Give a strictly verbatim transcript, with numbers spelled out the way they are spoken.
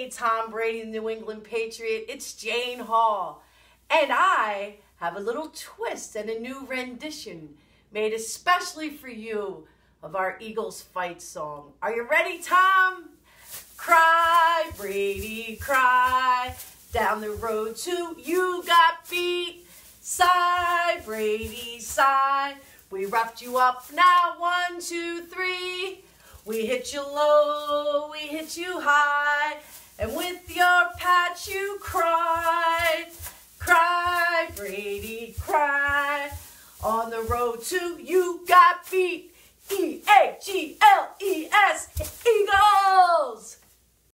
Hey, Tom Brady, New England Patriot, it's Jane Hall. And I have a little twist and a new rendition made especially for you of our Eagles fight song. Are you ready, Tom? Cry, Brady, cry. Down the road to you got beat. Sigh, Brady, sigh. We roughed you up now, one, two, three. We hit you low, we hit you high, and with your patch you cried. Cry, Brady, cry. On the road to you got beat.